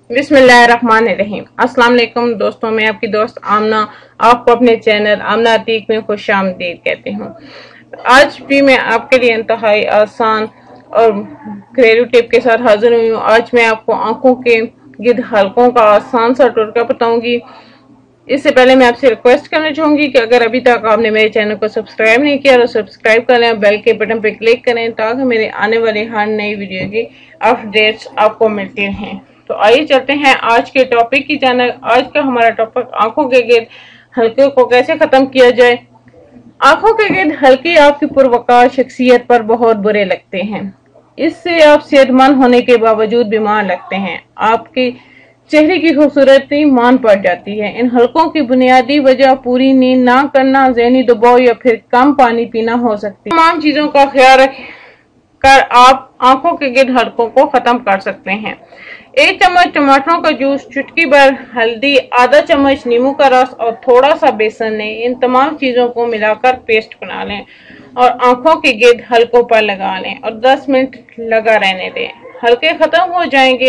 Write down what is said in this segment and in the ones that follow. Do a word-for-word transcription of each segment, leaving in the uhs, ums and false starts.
बिस्मिल्लाहिर्रहमानिर्रहीम। अस्सलाम वालेकुम दोस्तों, मैं आपकी दोस्त आमना आपको अपने चैनल आमना अतीक में खुश आमदीद कहती हूँ। आज भी मैं आपके लिए इंतहाई आसान और घरेलू टिप के साथ हाजिर हुई हूँ। आज मैं आपको आंखों के गिर्द हलकों का आसान सा टोटका बताऊंगी। इससे पहले मैं आपसे रिक्वेस्ट करना चाहूंगी कि अगर अभी तक आपने मेरे चैनल को सब्सक्राइब नहीं किया तो सब्सक्राइब करें, बेल के बटन पर क्लिक करें ताकि मेरे आने वाली हर नई वीडियो की अपडेट्स आपको मिलती रहें। तो आइए चलते हैं आज के टॉपिक की जानब। आज का हमारा टॉपिक आंखों के गिर्द हल्के को कैसे खत्म किया जाए। आंखों के गिर्द हल्के आपकी पुरवकार शख्सियत पर बहुत बुरे लगते हैं। इससे आप सेहतमंद होने के बावजूद बीमार लगते हैं। आपके चेहरे की खूबसूरती मान पड़ जाती है। इन हलकों की बुनियादी वजह पूरी नींद ना करना, ज़हनी दबाव या फिर कम पानी पीना हो सकती है। तमाम चीजों का ख्याल रख कर आप आंखों के गिर्द हलकों को खत्म कर सकते हैं। एक चम्मच टमाटरों का जूस, चुटकी भर हल्दी, आधा चम्मच नींबू का रस और थोड़ा सा बेसन लें। इन तमाम चीजों को मिलाकर पेस्ट बना लें और आंखों के गिर्द हलकों पर लगा लें और दस मिनट लगा रहने दें। हल्के खत्म हो जाएंगे।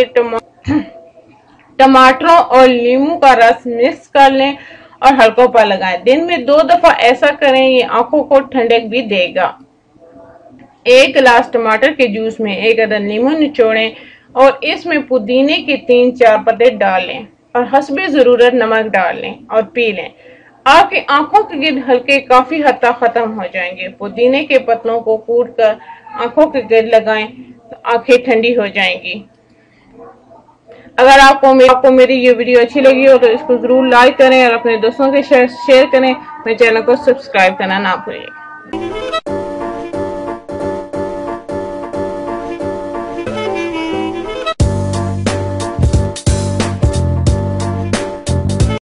टमाटरों और नींबू का रस मिक्स कर लें और हलकों पर लगाएं। दिन में दो दफा ऐसा करें, ये आंखों को ठंडक भी देगा। एक गिलास टमाटर के जूस में एक अदद नींबू निचोड़ें और इसमें पुदीने के तीन चार पत्ते डाल लें और हस्बे जरूरत नमक डाल लें और पी लें। आपकी आंखों के गिर्द हल्के काफी हद तक खत्म हो जाएंगे। पुदीने के पत्तों को कूट कर आंखों के गिर्द लगाएं तो आंखें ठंडी हो जाएंगी। अगर आपको मे, आपको मेरी ये वीडियो अच्छी लगी हो तो इसको जरूर लाइक करें और अपने दोस्तों के साथ शेयर करें। मेरे चैनल को सब्सक्राइब करना ना भूलिए।